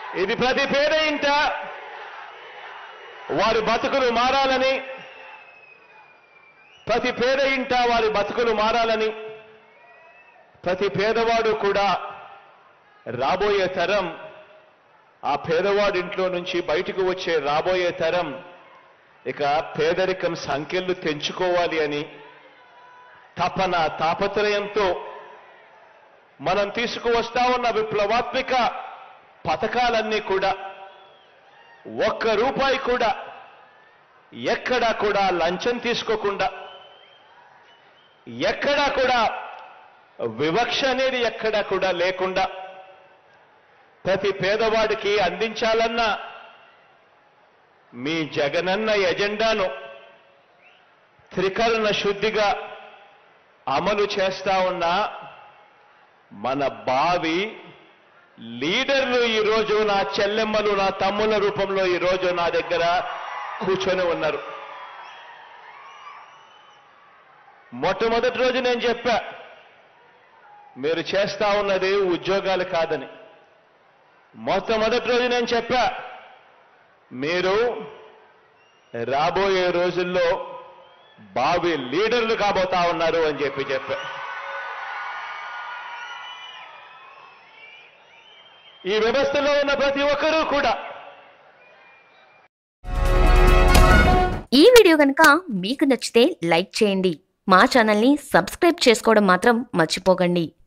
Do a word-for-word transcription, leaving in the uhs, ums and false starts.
ఇది ప్రతి పేద ఇంట వారి బతుకులు మారాలని, ప్రతి పేద ఇంట వారి బతుకులు మారాలని, ప్రతి పేదవాడు కూడా రాబోయే తరం ఆ పేదవాడి ఇంట్లో నుంచి బయటకు వచ్చే రాబోయే తరం ఇక పేదరికం సంఖ్యలు తెంచుకోవాలి అని తపన తాపత్రయంతో మనం తీసుకువస్తా ఉన్న విప్లవాత్మక పథకాలన్నీ కూడా ఒక్క రూపాయి కూడా ఎక్కడా కూడా లంచం తీసుకోకుండా, ఎక్కడా కూడా వివక్ష అనేది ఎక్కడా కూడా లేకుండా ప్రతి పేదవాడికి అందించాలన్న మీ జగనన్న ఎజెండాను త్రికరణ శుద్ధిగా అమలు చేస్తా ఉన్న మన భావి లీడర్లు ఈరోజు నా చెల్లెమ్మలు, నా తమ్ముల రూపంలో ఈరోజు నా దగ్గర కూర్చొని ఉన్నారు. మొట్టమొదటి రోజు నేను చెప్పా, మీరు చేస్తా ఉన్నది ఉద్యోగాలు కాదని. మొట్టమొదటి రోజు నేను చెప్పా, మీరు రాబోయే రోజుల్లో భావి లీడర్లు కాబోతా ఉన్నారు అని చెప్పి చెప్పా. ఈ వ్యవస్థలో ఉన్న ప్రతి ఒక్కరూ కూడా. ఈ వీడియో కనుక మీకు నచ్చితే లైక్ చేయండి, మా ఛానల్ని సబ్స్క్రైబ్ చేసుకోవడం మాత్రం మర్చిపోకండి.